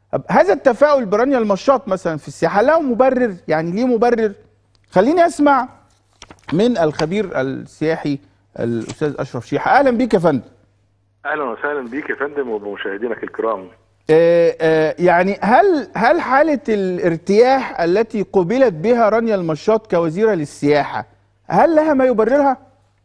هذا التفاؤل برانيا المشاط مثلا في السياحه له مبرر؟ يعني ليه مبرر؟ خليني اسمع من الخبير السياحي الاستاذ اشرف شيحه. اهلا بيك يا فندم. اهلا وسهلا بيك يا فندم وبمشاهدينك الكرام. يعني هل حاله الارتياح التي قبلت بها رانيا المشاط كوزيره للسياحه هل لها ما يبررها؟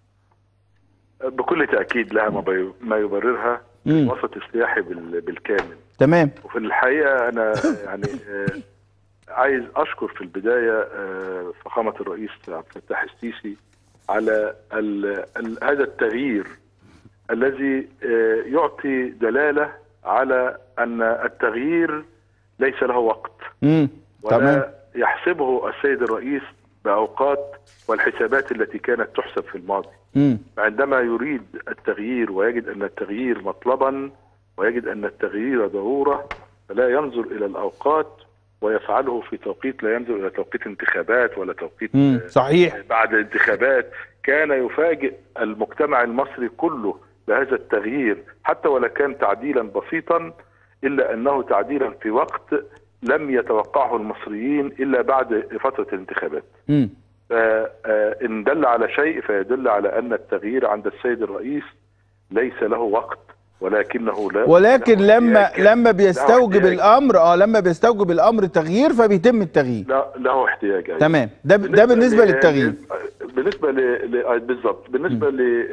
بكل تاكيد لها ما يبررها الوسط السياحي بالكامل. تمام. وفي الحقيقه انا يعني عايز اشكر في البدايه فخامه الرئيس عبد الفتاح السيسي على هذا التغيير الذي يعطي دلاله على ان التغيير ليس له وقت ولا يحسبه السيد الرئيس باوقات والحسابات التي كانت تحسب في الماضي. عندما يريد التغيير ويجد ان التغيير مطلبا ويجد ان التغيير ضروره فلا ينظر الى الاوقات ويفعله في توقيت، لا ينظر الى توقيت انتخابات ولا توقيت صحيح بعد الانتخابات. كان يفاجئ المجتمع المصري كله بهذا التغيير حتى ولا كان تعديلا بسيطا، الا انه تعديلا في وقت لم يتوقعه المصريين الا بعد فتره الانتخابات. فإن دل على شيء فيدل على ان التغيير عند السيد الرئيس ليس له وقت، ولكن لما بيستوجب الامر لما بيستوجب الامر تغيير فبيتم التغيير. له احتياج. أيضا. تمام. ده بالنسبه للتغيير. بالنسبه بالضبط بالنسبه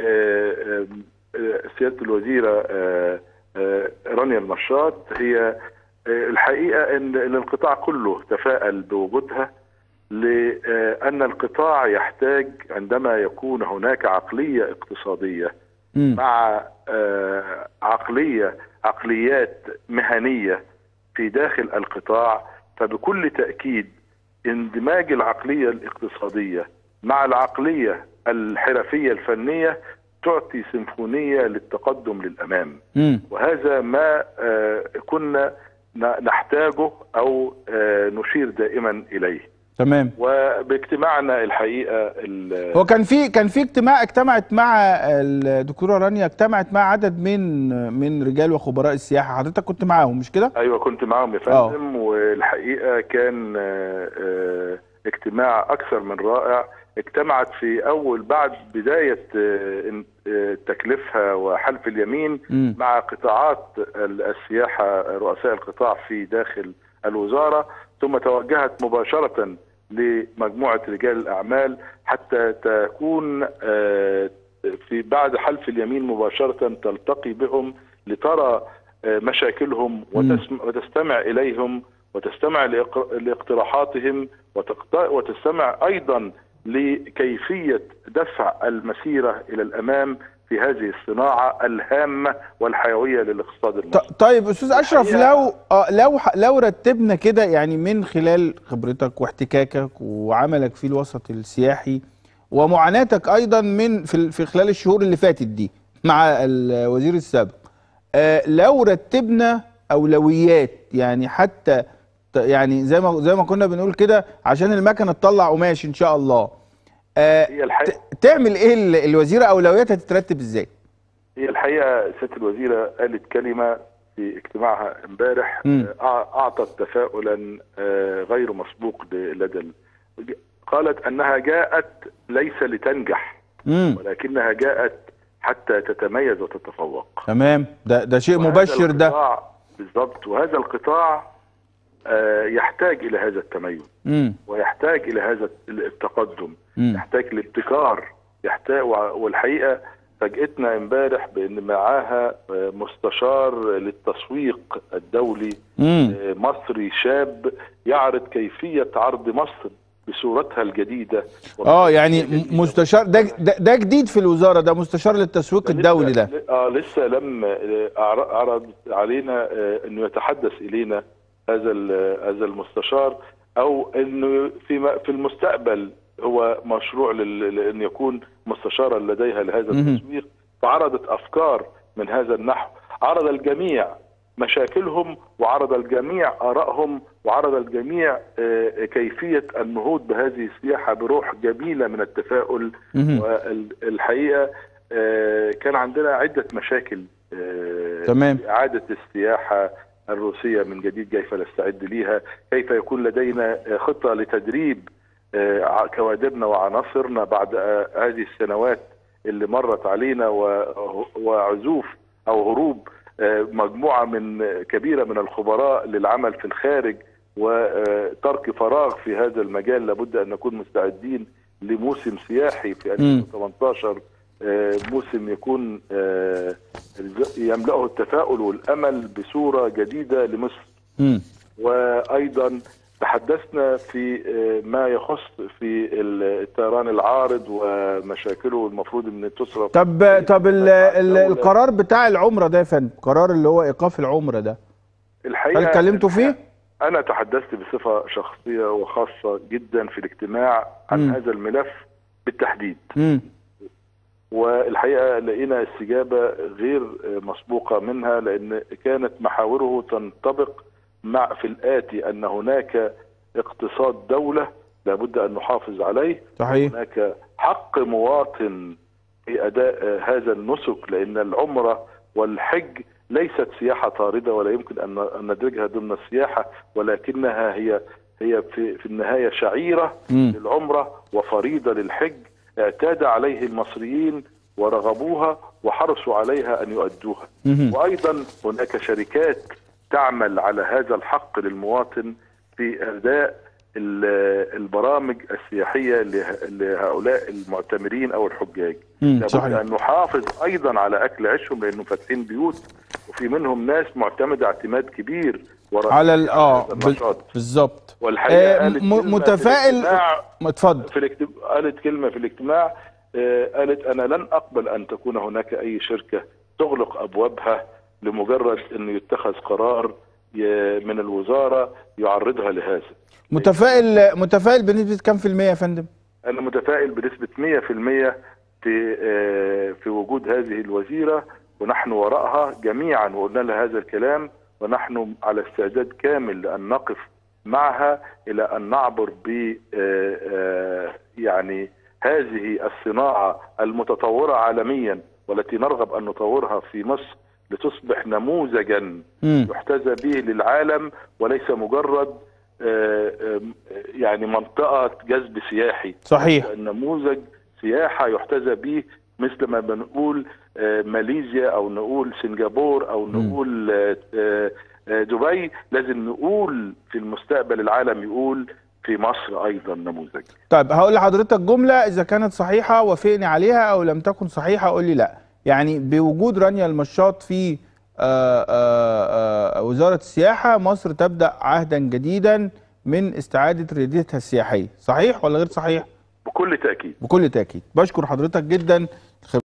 لسياده الوزيره رانيا المشاط، هي الحقيقه ان القطاع كله تفاءل بوجودها، لان القطاع يحتاج عندما يكون هناك عقليه اقتصاديه مع عقليات مهنيه في داخل القطاع، فبكل تاكيد اندماج العقليه الاقتصاديه مع العقليه الحرفيه الفنيه تعطي سيمفونيه للتقدم للامام. وهذا ما كنا نحتاجه او نشير دائما اليه. تمام. وباجتماعنا الحقيقه هو كان في اجتمعت مع الدكتوره رانيا، اجتمعت مع عدد من رجال وخبراء السياحه، حضرتك كنت معاهم مش كده؟ ايوه كنت معاهم يا فندم. والحقيقه كان اجتماع اكثر من رائع. اجتمعت في بعد بدايه تكليفها وحلف اليمين مع قطاعات السياحه، رؤساء القطاع في داخل الوزاره، ثم توجهت مباشره لمجموعه رجال الاعمال حتى تكون في بعد حلف اليمين مباشره تلتقي بهم لترى مشاكلهم وتستمع اليهم وتستمع لاقتراحاتهم وتستمع ايضا لكيفيه دفع المسيره الى الامام في هذه الصناعه الهامه والحيويه للاقتصاد المصري. طيب استاذ اشرف، لو رتبنا كده يعني من خلال خبرتك واحتكاكك وعملك في الوسط السياحي ومعاناتك ايضا في خلال الشهور اللي فاتت دي مع الوزير السابق، لو رتبنا اولويات يعني حتى يعني زي ما كنا بنقول كده عشان المكنه تطلع قماش ان شاء الله، تعمل ايه الوزيره؟ اولوياتها تترتب ازاي؟ هي الحقيقه سياده الوزيره قالت كلمه في اجتماعها امبارح اعطت تفاؤلا غير مسبوق لدى قالت انها جاءت ليس لتنجح ولكنها جاءت حتى تتميز وتتفوق. تمام. ده شيء مبشر ده. بالضبط. وهذا القطاع يحتاج الى هذا التميز ويحتاج الى هذا التقدم، يحتاج لابتكار، والحقيقه فاجئتنا امبارح بان معاها مستشار للتسويق الدولي مصري شاب يعرض كيفيه عرض مصر بصورتها الجديده. يعني مستشار ده جديد في الوزاره، ده مستشار للتسويق الدولي ده. لسه لم عرض علينا انه يتحدث الينا هذا المستشار، او انه في المستقبل هو مشروع لان يكون مستشارا لديها لهذا التسويق. فعرضت افكار من هذا النحو، عرض الجميع مشاكلهم وعرض الجميع آرائهم وعرض الجميع كيفية النهوض بهذه السياحة بروح جميلة من التفاؤل. والحقيقة كان عندنا عدة مشاكل تمام. إعادة السياحة الروسية من جديد، كيف نستعد ليها، كيف يكون لدينا خطة لتدريب كوادرنا وعناصرنا بعد هذه السنوات اللي مرت علينا وعزوف أو هروب مجموعة كبيرة من الخبراء للعمل في الخارج وترك فراغ في هذا المجال. لابد أن نكون مستعدين لموسم سياحي في 2018، موسم يكون يملأه التفاؤل والأمل بصورة جديدة لمصر. وأيضا تحدثنا في ما يخص في الطيران العارض ومشاكله المفروض ان تصرف. طب القرار بتاع العمرة ده يا فندم، قرار اللي هو ايقاف العمرة ده، الحقيقة هل اتكلمتوا فيه؟ انا تحدثت بصفة شخصية وخاصة جدا في الاجتماع عن هذا الملف بالتحديد. والحقيقة لقينا استجابة غير مسبوقة منها، لان كانت محاوره تنطبق في الآتي: أن هناك اقتصاد دولة لابد أن نحافظ عليه. صحيح. هناك حق مواطن في أداء هذا النسك، لأن العمرة والحج ليست سياحة طاردة ولا يمكن أن ندرجها ضمن السياحة، ولكنها هي في النهاية شعيرة للعمرة وفريضة للحج اعتاد عليه المصريين ورغبوها وحرصوا عليها أن يؤدوها. وأيضا هناك شركات تعمل على هذا الحق للمواطن في أداء البرامج السياحية لهؤلاء المعتمرين أو الحجاج. لابد أن نحافظ أيضا على أكل عيشهم، لأنه فاتحين بيوت وفي منهم ناس معتمدة اعتماد كبير على النشاط. بالظبط. والحقيقة متفائل. اتفضل. قالت كلمة في الاجتماع، قالت: أنا لن أقبل أن تكون هناك أي شركة تغلق أبوابها لمجرد أن يتخذ قرار من الوزارة يعرضها لهذا. متفائل بنسبة كم في المية يا فندم؟ أنا متفائل بنسبة 100% في وجود هذه الوزيرة، ونحن وراءها جميعا، وقلنا لها هذا الكلام، ونحن على استعداد كامل لأن نقف معها إلى أن نعبر ب يعني هذه الصناعة المتطورة عالميا والتي نرغب أن نطورها في مصر لتصبح نموذجا يحتذى به للعالم، وليس مجرد يعني منطقة جذب سياحي. صحيح. نموذج سياحة يحتذى به، مثل ما بنقول ماليزيا أو نقول سنغافورة أو نقول دبي. لازم نقول في المستقبل العالم يقول في مصر أيضا نموذج. طيب هقول لحضرتك جملة، إذا كانت صحيحة وافقني عليها، أو لم تكن صحيحة قول لي لا. يعني بوجود رانيا المشاط في وزارة السياحة، مصر تبدأ عهدا جديدا من استعادة ريادتها السياحية، صحيح ولا غير صحيح؟ بكل تأكيد. بكل تأكيد. بشكر حضرتك جدا.